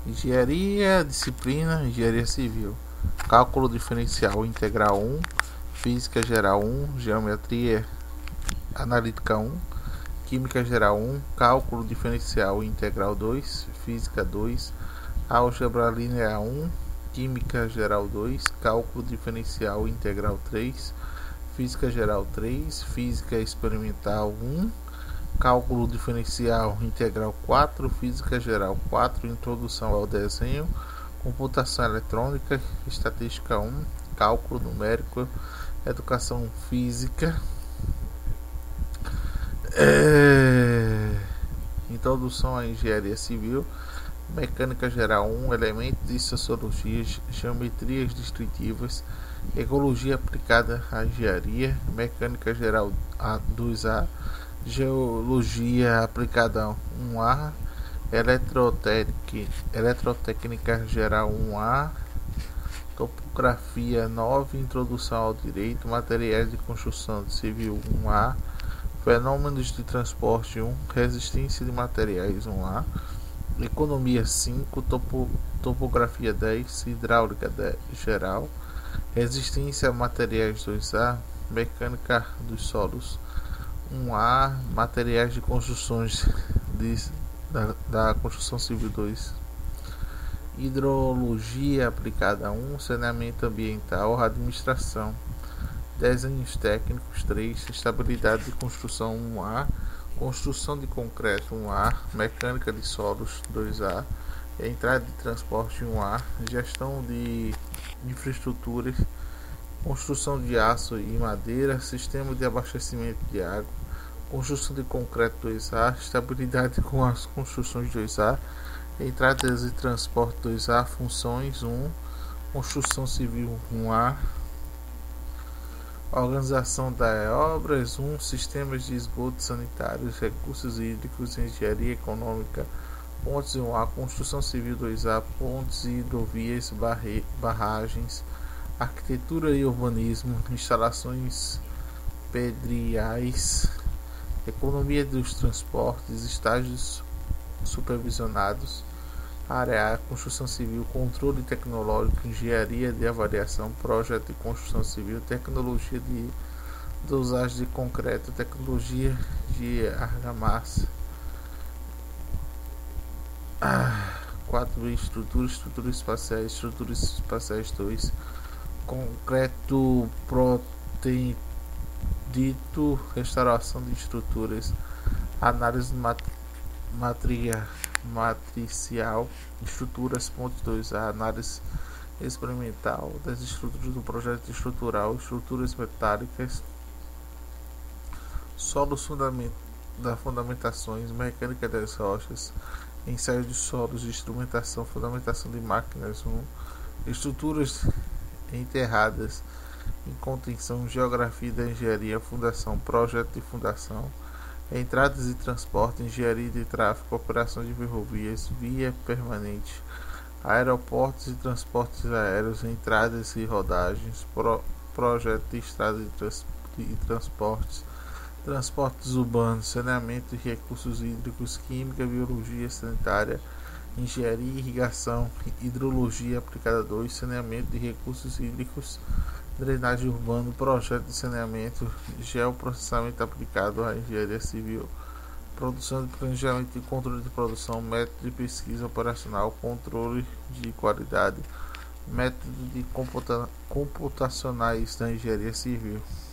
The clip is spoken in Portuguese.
Engenharia, disciplina, engenharia civil. Cálculo diferencial integral 1, física geral 1, geometria analítica 1, química geral 1, cálculo diferencial integral 2, física 2, álgebra linear 1, química geral 2, cálculo diferencial integral 3, física geral 3, física experimental 1, cálculo diferencial integral 4, física geral 4, introdução ao desenho, computação eletrônica, estatística 1, cálculo numérico, educação física, introdução à engenharia civil, mecânica geral 1, elementos de sociologia, geometrias descritivas, ecologia aplicada à engenharia, mecânica geral 2A, geologia aplicada 1A, eletrotécnica geral 1A, topografia 9, introdução ao direito, materiais de construção civil 1A, fenômenos de transporte 1, resistência de materiais 1A, economia 5, topografia 10, hidráulica 10, geral, resistência a materiais 2A, mecânica dos solos 1A, materiais de construções da construção civil 2, hidrologia aplicada 1, saneamento ambiental, administração, desenhos técnicos 3, estabilidade de construção 1A, construção de concreto 1A, mecânica de solos 2A, entrada de transporte 1A, gestão de infraestruturas, construção de aço e madeira, sistema de abastecimento de água, construção de concreto 2A, estabilidade com as construções 2A, entradas e transporte 2A, funções 1, construção civil 1A, organização das obras 1, sistemas de esgoto sanitários, recursos hídricos, engenharia econômica, pontes 1A, construção civil 2A, pontes e hidrovias, barragens, arquitetura e urbanismo, instalações pedriais, economia dos transportes, estágios supervisionados, área A, construção civil, controle tecnológico, engenharia de avaliação, projeto de construção civil, tecnologia de dosagem de concreto, tecnologia de argamassa. 4. Estruturas espaciais 2, concreto protendito, restauração de estruturas, análise matricial, estruturas, pontos 2A, análise experimental das estruturas do projeto estrutural, estruturas metálicas, solos fundamentações, mecânica das rochas, ensaio de solos, instrumentação, fundamentação de máquinas 1, estruturas enterradas em contenção, geografia da engenharia, fundação, projeto de fundação, entradas e transporte, engenharia de tráfego, operações de ferrovias, via permanente, aeroportos e transportes aéreos, entradas e rodagens, projeto de estradas e transportes, transportes urbanos, saneamento e recursos hídricos, química, biologia sanitária, engenharia e irrigação, hidrologia aplicada 2, saneamento de recursos hídricos, drenagem urbana, projeto de saneamento, geoprocessamento aplicado à engenharia civil, produção de planejamento e controle de produção, método de pesquisa operacional, controle de qualidade, método de computacionais da engenharia civil.